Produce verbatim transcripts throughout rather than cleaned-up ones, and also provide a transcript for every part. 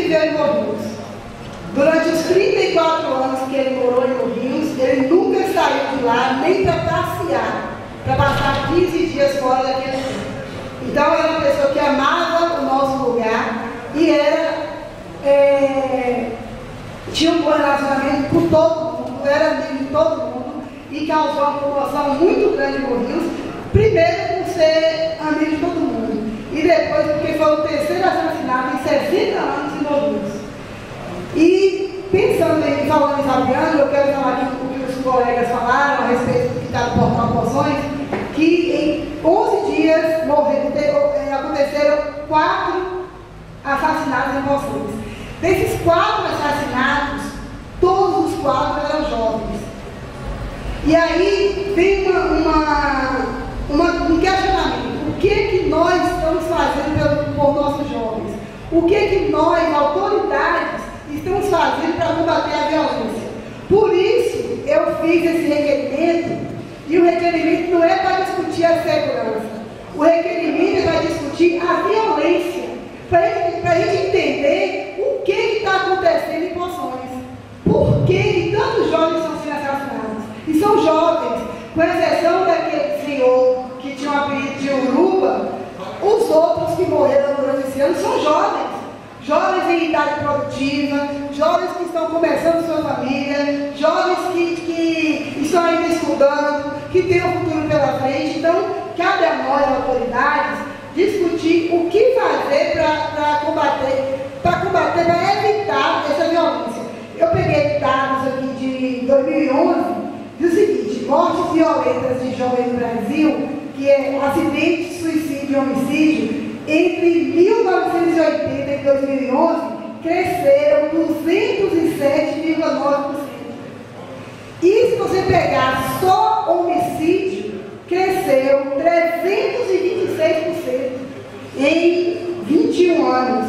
viveu em Morrinhos. Durante os trinta e quatro anos que ele morou em Morrinhos, ele nunca saiu de lá nem para passear, para passar quinze dias fora daquele tempo. Então era uma pessoa que amava o nosso lugar e era, é, tinha um bom relacionamento com todo mundo, era amigo de todo mundo e causou uma comoção muito grande em Morrinhos, primeiro por ser amigo de todo mundo e depois porque foi o terceiro assassinato em sessenta anos em Morrinhos. E pensando em, falando em Fabiano, eu quero falar aqui o que os colegas falaram a respeito do que está no portal Poções, que em onze dias morreram, aconteceram quatro assassinatos em Poções. Desses quatro assassinatos, todos os quatro eram jovens. E aí vem uma, uma, uma, um questionamento. O que é que nós estamos fazendo pelo, por nossos jovens? O que é que nós, autoridades, estamos fazendo para combater a violência? Por isso, eu fiz esse requerimento, e o requerimento não é para discutir a segurança. O requerimento é para discutir a violência, para a gente entender o que está acontecendo em Poções. Por que, que tantos jovens estão sendo assassinados? E são jovens, com exceção daquele senhor que tinha um apelido de Uruba, os outros que morreram durante esse ano são jovens. Jovens em idade produtiva, jovens que estão começando sua família, jovens que, que estão ainda estudando, que têm um futuro pela frente. Então, cabe a nós, autoridades, discutir o que fazer para combater, para combater, para evitar essa violência. Eu peguei dados aqui de dois mil e onze, diz o seguinte: mortes violentas de jovens no Brasil, que é acidente, suicídio e homicídio, entre mil novecentos e oitenta e dois mil e onze, cresceram duzentos e sete vírgula nove por cento. E se você pegar só homicídio, cresceu trezentos e vinte e seis por cento em vinte e um anos.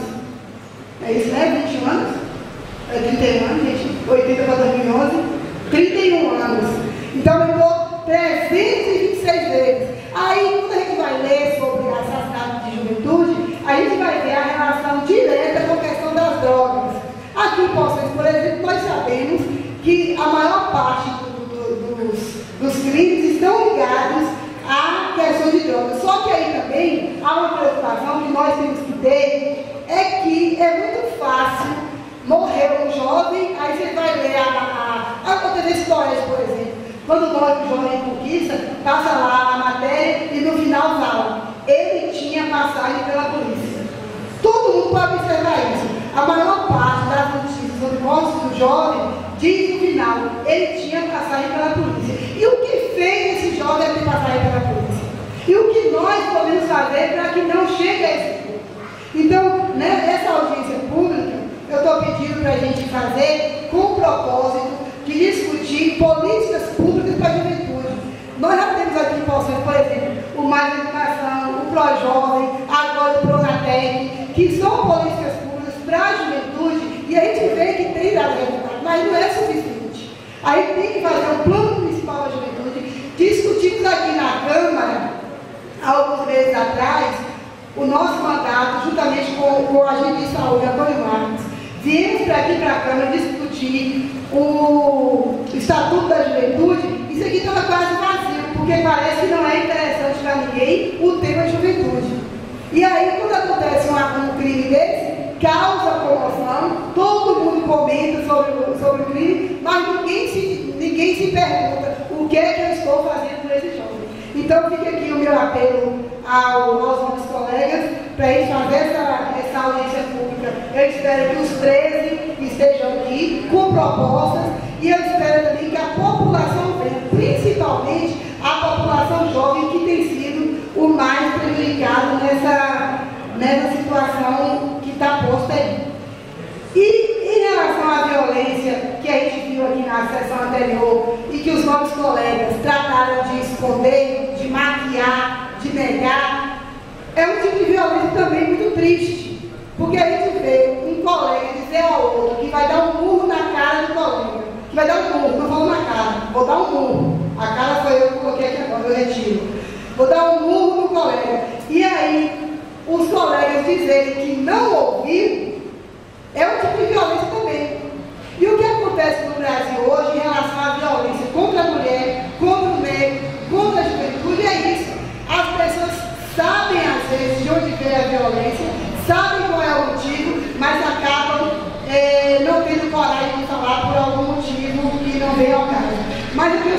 É isso, né? vinte e um anos? É trinta e um anos, gente. oitenta para dois mil e onze, trinta e um anos. Então, aumentou trezentos e vinte e seis vezes. Aí, quando a gente vai ler sobre assassinato de juventude, a gente vai ver a relação direta com a questão das drogas. Aqui em Poções, por exemplo, nós sabemos que a maior parte do, do, dos, dos crimes estão ligados à questão de drogas. Só que aí também há uma preocupação que nós temos que ter, é que é muito fácil morrer um jovem, aí você vai ler a... a, a, a T V Histórias, por exemplo. Quando morre um jovem conquista, passa lá a matéria e no final fala: ele tinha passagem pela polícia. Todo mundo pode observar isso. A maior parte das notícias sobre mortes do jovem diz no final: ele tinha passagem pela polícia. E o que fez esse jovem ter passagem pela polícia? E o que nós podemos fazer para que não chegue a esse ponto? Então, nessa audiência pública, eu estou pedindo para a gente fazer com o propósito de discutir políticas públicas para a juventude. Nós já temos aqui em Poções, por exemplo, o Mais Educação, o ProJovem, agora o Pronatec, que são políticas públicas para a juventude, e a gente vê que tem dado resultado, mas não é suficiente. Aí tem que fazer um plano municipal da juventude. Discutimos aqui na Câmara, há alguns meses atrás, o nosso mandato, juntamente com o agente de saúde, Antônio Marques, viemos para aqui para a Câmara discutir o Estatuto da Juventude. Isso aqui estava quase vazio, porque parece que não é interessante para ninguém o tema juventude. E aí, quando acontece um, um crime desse, causa comoção, todo mundo comenta sobre, sobre o crime, mas ninguém se, ninguém se pergunta o que é que eu estou fazendo por esse jovem. Então, fica aqui o meu apelo ao, aos nossos colegas para a gente fazer essa, essa audiência pública. Eu espero que os treze estejam aqui com propostas e eu espero também que a população venha, principalmente a população jovem, que tem sido o mais prejudicado nessa, nessa situação que está posta aí. E em relação à violência que a gente viu aqui na sessão anterior e que os nossos colegas trataram de esconder, de maquiar, de negar, é um tipo de violência também muito triste, porque a gente vê um colega dizer ao outro que vai dar um murro na cara do colega, que vai dar um murro, não vou na cara, vou dar um murro, a cara foi eu que coloquei aqui agora, eu retiro, vou dar um murro no colega, e aí os colegas dizerem que não ouviram, é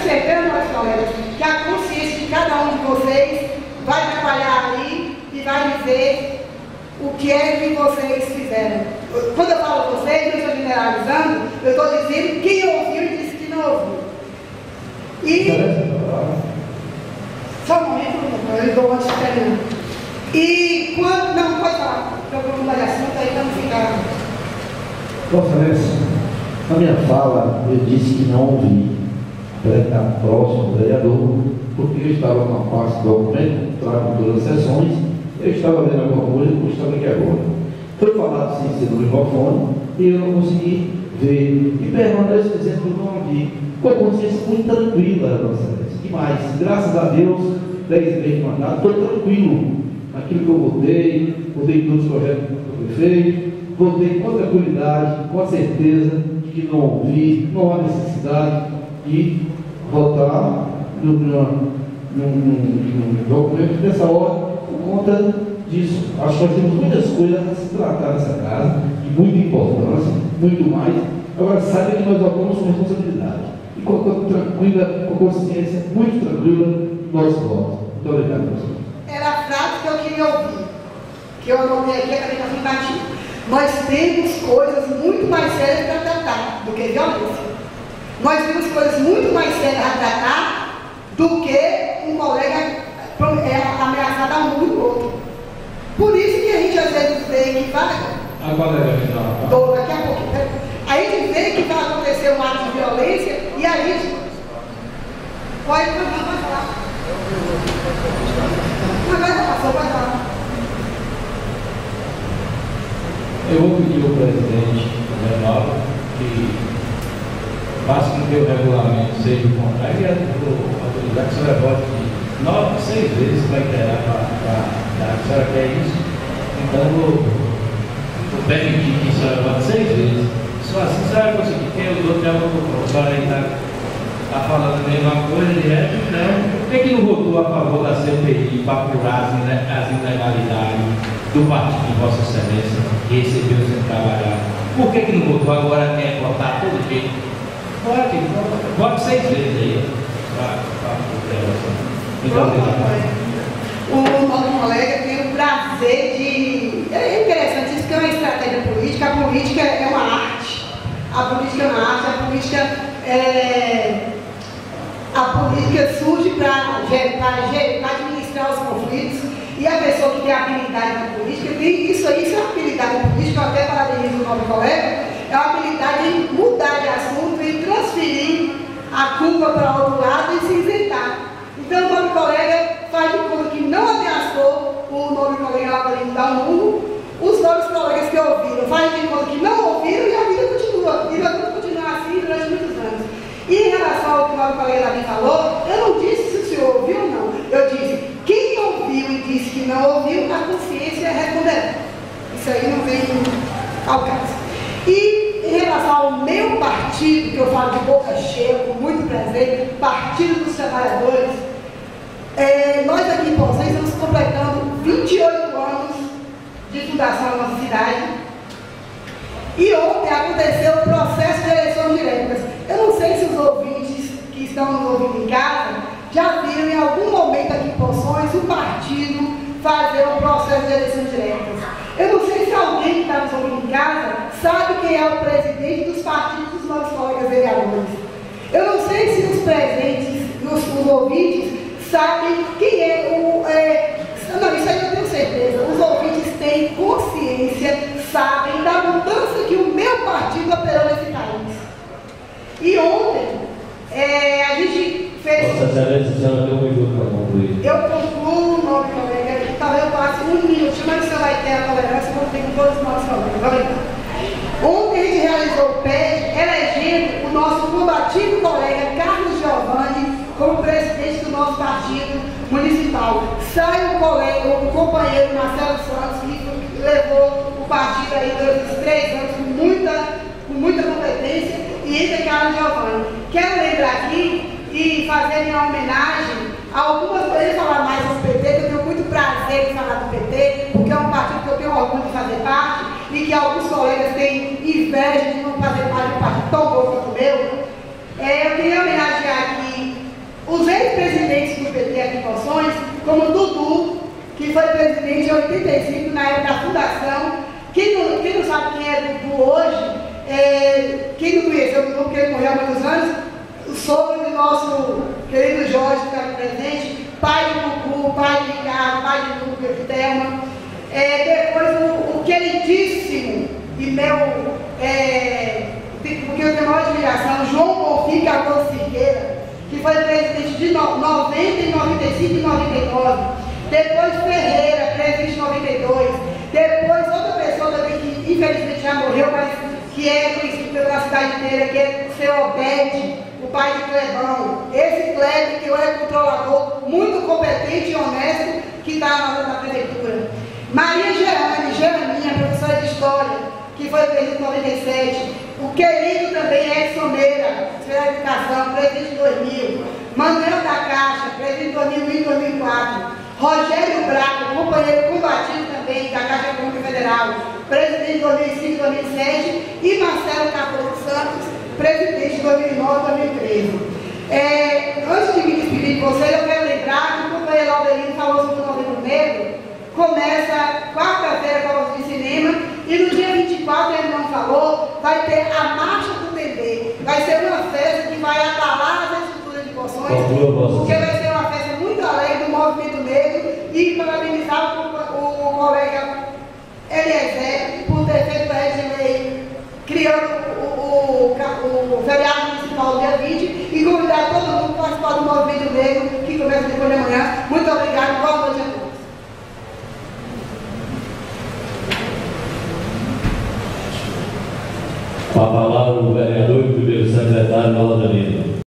certeza, meus colegas, que a consciência de cada um de vocês vai trabalhar ali e vai dizer o que é que vocês fizeram. Quando eu falo vocês, não estou generalizando, eu estou dizendo quem ouviu e disse que não ouviu. E... Só um momento, eu dou uma diferença. E quando... Não, pode falar. Eu vou mudar de assunto aí para não ficar... Conferência, na minha fala, eu disse que não ouvi para estar próximo do vereador, porque eu estava com a parte do documento, trago todas as sessões, eu estava vendo alguma coisa que eu estava aqui agora. Foi falado sem ser no microfone e eu não consegui ver. E permanece dizendo que eu não ouvi, com a consciência muito tranquila, Conferência. Demais, graças a Deus, dez meses de mandato, estou tranquilo naquilo que eu votei, votei todos os projetos do prefeito. Votei com tranquilidade, com a certeza de que não ouvi, não há necessidade de votar num documento dessa hora por conta disso. Acho que nós temos muitas coisas a se tratar nessa casa, de muita importância, muito mais. Agora, saiba que nós votamos com responsabilidade e com, com tranquila, com consciência, muito tranquila, nosso voto. Muito obrigado, professor. Era a frase que eu queria ouvir, que eu anotei aqui, acabei de bater. Nós temos coisas muito mais sérias para tratar do que violência. Nós temos coisas muito mais sérias a tratar do que um colega é, ameaçado a um do outro. Por isso que a gente às vezes vê que vai... A colega final. Tô, daqui a pouco. A gente vê que vai acontecer um ato de violência e a gente... Pode falar. Agora já passou, pode falar. Eu vou pedir ao presidente Renaldo que faça com que o regulamento seja o contrário e autorizar que a senhora vote nove, seis vezes para inteirar para a senhora quer isso. Então eu vou, vou permitir que a senhora vote seis vezes. Só assim a senhora conseguir, porque os outros já vão votar. A senhora está tá falando a mesma coisa direto, então por que, que não votou a favor da C P I para apurar as ilegalidades do partido de Vossa Excelência que recebeu sem trabalhar? Por que, que não votou agora? Quer votar todo jeito? Pode, vote seis vezes aí. Muito obrigado. O nosso colega tem o prazer de... É interessante, isso que é uma estratégia política. A política é uma arte. A política é uma arte. A política é... A política surge para administrar os conflitos. E a pessoa que tem habilidade na política, tem isso aí, isso é uma habilidade na política, eu até parabenizo o nosso colega, é uma habilidade em mudar de assunto e transferir a culpa para outro lado e se isentar. Então o nosso colega faz de conta que não ameaçou o nosso colega lá para dar um mundo, os nossos colegas que ouviram fazem de conta que não ouviram e a vida continua. E nós vamos continuar assim durante muitos anos. E em relação ao que o nosso colega Davi falou, eu não disse se o senhor ouviu ou não, eu disse quem ouviu e disse que não ouviu, a consciência responderá. Isso aí não vem ao caso. E em relação ao meu partido, que eu falo de boca cheia, com muito prazer, Partido dos Trabalhadores, é, nós aqui em Poções estamos completando vinte e oito anos de fundação na nossa cidade. E ontem aconteceu o processo de eleições diretas. Eu não sei se os ouvintes que estão nos ouvindo em casa já viram em algum momento aqui em Poções o partido fazer o processo de eleições diretas. Eu não sei se alguém que está nos ouvindo em casa sabe quem é o presidente dos partidos dos nossos colegas vereadores. Eu não sei se os presentes, os, os ouvintes, sabem quem é o... É, não, isso aí eu tenho certeza. Os ouvintes têm consciência, sabem da mudança que o meu partido operou nesse país. E ontem, é, a gente fez... Vossa Excelência, a senhora tem um minuto para concluir. Eu concluo, meu colega, que talvez eu passe um minuto, mas o senhor vai ter a tolerância, como tem com todos os nossos colegas. Obrigado. Ontem a gente realizou o P E D, elegendo o nosso combativo colega Carlos Giovanni como presidente do nosso partido municipal. Sai o colega, o companheiro Marcelo Santos, que levou o partido aí durante os três anos com muita, com muita competência, e entra Carlos Giovanni. Quero lembrar aqui e fazer minha homenagem a algumas coisas, falar mais do P T, que eu tenho muito prazer em falar do P T, porque é um partido que eu tenho orgulho de fazer parte, e que alguns colegas têm inveja de não fazer parte de um partido tão bom quanto o meu. É, eu queria homenagear aqui os ex-presidentes do P T aqui em Poções, como Dudu, que foi presidente em oitenta e cinco, na época da fundação. Quem não, quem não sabe quem é Dudu hoje, é, quem não conheceu o Dudu, porque ele morreu há muitos anos, o sogro do nosso querido Jorge, que está aqui presente, pai de Dudu, pai de Ricardo, pai de Lucas, de Thelma. É, depois o, o queridíssimo e meu, é, porque eu tenho uma admiração, João Bonfim Cardoso Siqueira, que foi presidente de noventa, noventa e cinco e noventa e nove. Depois Ferreira, presidente de noventa e dois. Depois outra pessoa também que infelizmente já morreu, mas que é conhecido pela cidade inteira, que é o seu Obed, o pai de Clebão. Esse Clebe, que é controlador, muito competente e honesto, que está na, na prefeitura. Maria Gerane, Geraninha, professora de História, que foi presidente em noventa e sete. O querido também Edson Meira, secretário de Educação, presidente de dois mil. Manuel da Caixa, presidente de dois mil e dois mil e quatro. Rogério Braco, companheiro combativo também da Caixa Econômica Federal, presidente de dois mil e cinco e dois mil e sete. E Marcelo Cardoso Santos, presidente de dois mil e nove e dois mil e treze. É, antes de me despedir de vocês, eu quero lembrar que o companheiro Alberino falou sobre o Novembro Negro. Começa quarta-feira com a de cinema e no dia vinte e quatro, ele não falou, vai ter a Marcha do Bebê. Vai ser uma festa que vai abalar as estruturas de Poções, porque vai ser uma festa muito alegre do movimento negro, e parabenizar o, o, o colega Eliezer por ter feito a lei criando o, o, o, o feriado municipal dia vinte, e convidar todo mundo para participar do movimento negro que começa depois de amanhã. Muito obrigado, boa noite a todos. Com a palavra o vereador e primeiro secretário Nova Danilo.